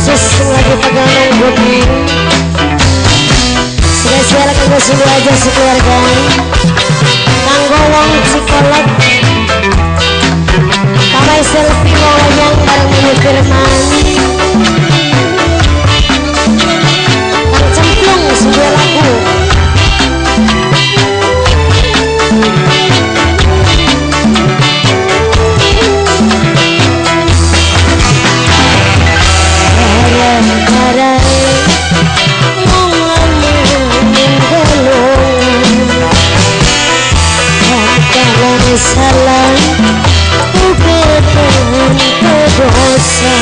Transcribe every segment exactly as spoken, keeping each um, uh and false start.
khusus lagi pegang nunggut nih. Spesial kanggo sini aja sekeluarga. Kanggo wong psikolog. Pamai selfie mau wayang bareng Mimin Firman. Kang Cemplung sebuah lagu. Salam ubetan kedosa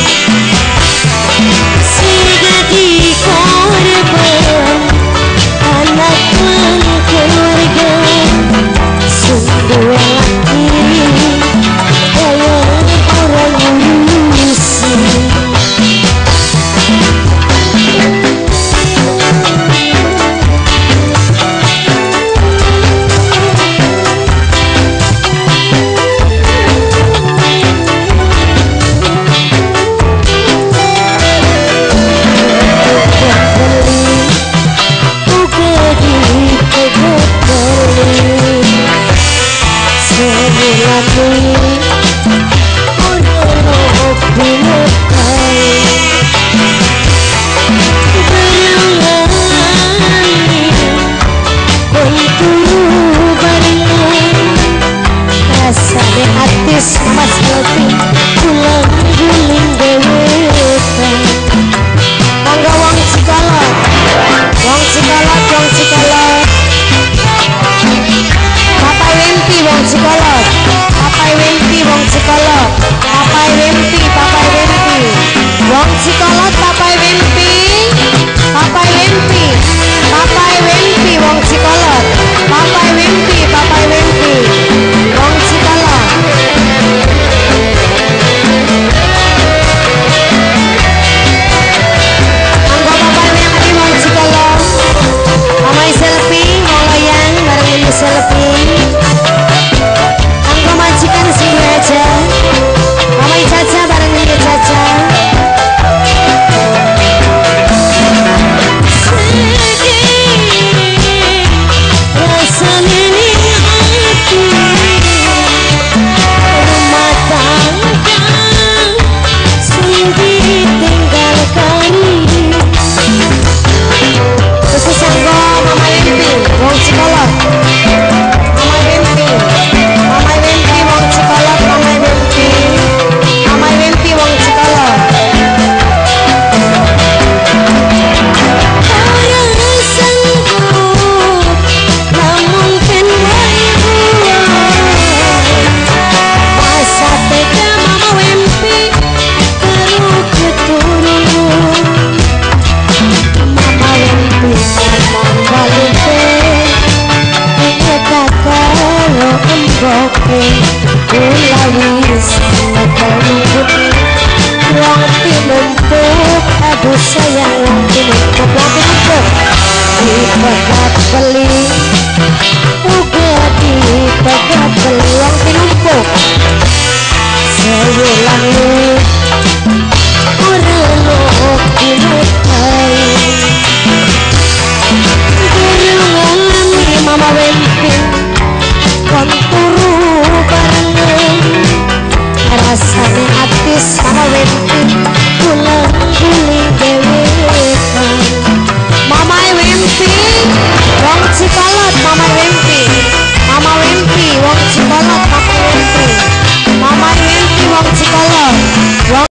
sehingga di korban anak dan keluarga sungguh lagi kayak orang musik. Mas Loti pulang guling dewetan mangga wong Cikolot wong Cikolot wong Cikolot Papai Wempi wong Cikolot Papai Wempi wong Cikolot Papai Wempi Papai Wempi wong Cikolot Papai Wempi Papai Wempi Papai Wempi wong Cikolot Papai Wempi Papai Wempi wong Cikolot. Selfie Anggo majikan sini aja Mamai Caca bareng ini Caca rasa ini hati rumah tangga sendiri tinggalkan khusus anggo Mama Wempi wong Cikolot aduh sayang wong tinumpuk wong tinumpuk dipegat beli uga dipegat beli wong tinumpuk sewulan